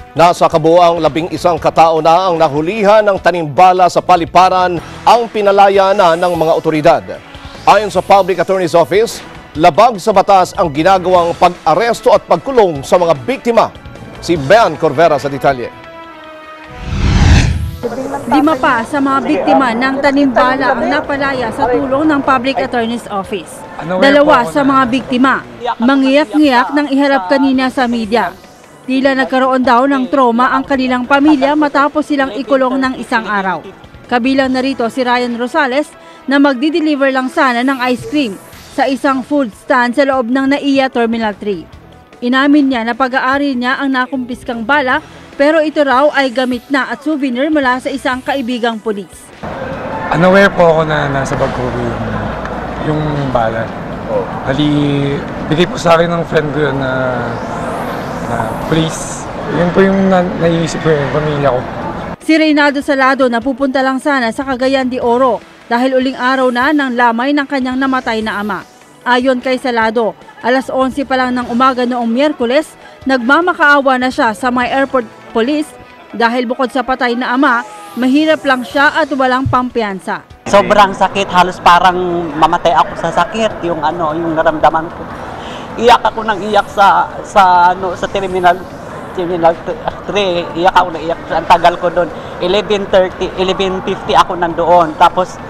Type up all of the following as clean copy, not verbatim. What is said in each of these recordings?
Nasa kabuuang 11 katao na ang nahulihan ng tanimbala sa paliparan ang pinalaya na ng mga otoridad. Ayon sa Public Attorney's Office, labag sa batas ang ginagawang pag-aresto at pagkulong sa mga biktima. Si Bean Corvera sa detalye. 5 pa sa mga biktima ng tanimbala ang napalaya sa tulong ng Public Attorney's Office. 2 sa mga biktima, mangiyak-ngiyak nang iharap kanina sa media. Tila nagkaroon daw ng trauma ang kanilang pamilya matapos silang ikulong ng isang araw. Kabilang narito si Ryan Rosales na magdi-deliver lang sana ng ice cream sa isang food stand sa loob ng NAIA Terminal 3. Inamin niya na pag-aari niya ang nakumpiskang bala pero ito raw ay gamit na at souvenir mula sa isang kaibigang pulis. Unaware po ako na nasa bag ko yung bala. Bigay po sa akin ng friend ko yun na police. Yun po yung naiisip ko yung pamilya ko. Si Reynaldo Salado na pupunta lang sana sa Cagayan de Oro dahil uling araw na ng lamay ng kanyang namatay na ama. Ayon kay Salado, alas 11 pa lang ng umaga noong Miyerkules, nagmamakaawa na siya sa may airport police dahil bukod sa patay na ama, mahirap lang siya at walang pampiyansa. Sobrang sakit, halos parang mamatay ako sa sakit, yung naramdaman ko. Iyak ako nang iyak sa terminal 3. Iyak ako nang iyak. Ang tagal ko doon. 11:50 ako nandoon. Tapos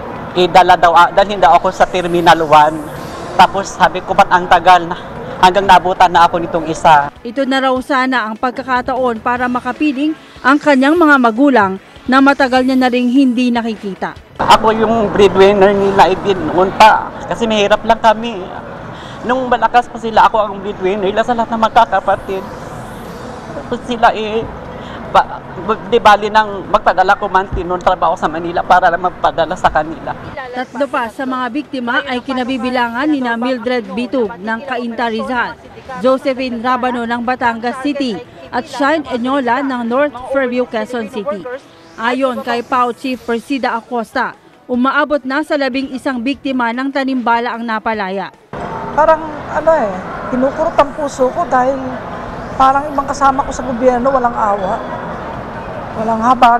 dalhin daw ako sa terminal 1. Tapos sabi ko, ba't ang tagal na? Hanggang nabutan na ako nitong isa. Ito na raw sana ang pagkakataon para makapiling ang kanyang mga magulang na matagal niya na ring hindi nakikita. Ako yung breadwinner nila noon pa. Kasi mahirap lang kami. Nung malakas pa sila, ako ang breadwinner nila sa lahat ng magkakapatid. Tapos sila di bali nang magpadala ko man noon trabaho sa Manila para lang magpadala sa kanila. 3 pa sa mga biktima ay kinabibilangan ni Mildred Bitug ng Cainta Rizal, Josephine Rabano ng Batangas City at Shine Enyola ng North Fairview, Quezon City. Ayon kay PAO Chief Persida Acosta, umaabot na sa 11 biktima ng tanimbala ang napalaya. Parang kinukurot ang puso ko dahil parang ibang kasama ko sa gobyerno walang awa, walang habag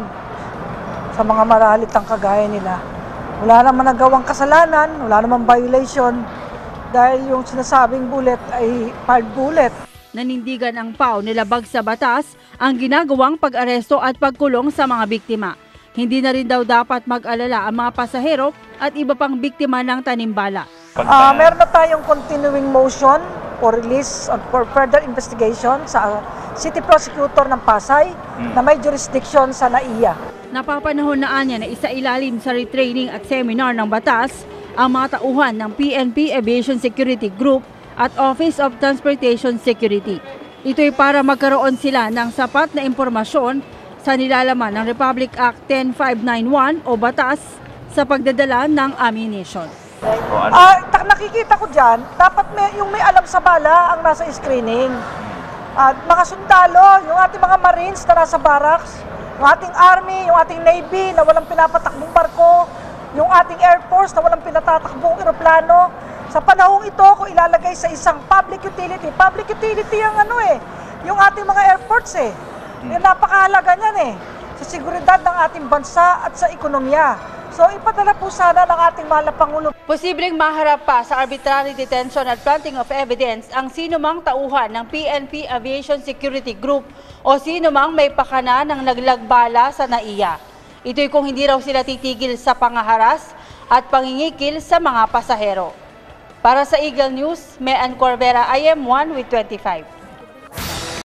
sa mga maralitang kagaya nila. Wala naman nagawang kasalanan, wala naman violation dahil yung sinasabing bullet ay fired bullet. Nanindigan ang PAO nilabag sa batas ang ginagawang pag-aresto at pagkulong sa mga biktima. Hindi na rin daw dapat mag-alala ang mga pasahero at iba pang biktima ng tanimbala. Meron na tayong continuing motion for release and for further investigation sa City Prosecutor ng Pasay na may jurisdiction sa NAIA. Napapanahon na niya na isailalim sa retraining at seminar ng batas ang mga tauhan ng PNP Aviation Security Group at Office of Transportation Security. Ito'y para magkaroon sila ng sapat na impormasyon sa nilalaman ng Republic Act 10591 o batas sa pagdadala ng ammunition. Nakikita ko dyan, dapat yung may alam sa bala ang nasa screening. At mga sundalo, yung ating mga Marines na nasa barracks, yung ating Army, yung ating Navy na walang pinapatakbong barko, yung ating Air Force na walang pinatatakbong eroplano. Sa panahong ito, kung ilalagay sa isang public utility ang yung ating mga airports Yung napakahalaga niyan sa seguridad ng ating bansa at sa ekonomiya. So ipadala po sana ng ating mahal na Pangulo. Posibleng maharap pa sa arbitrary detention at planting of evidence ang sinumang tauhan ng PNP Aviation Security Group o sinumang may pakana ng naglagbala sa NAIA. Ito'y kung hindi raw sila titigil sa pangaharas at pangingikil sa mga pasahero. Para sa Eagle News, Bean Corvera, IM1 with 25.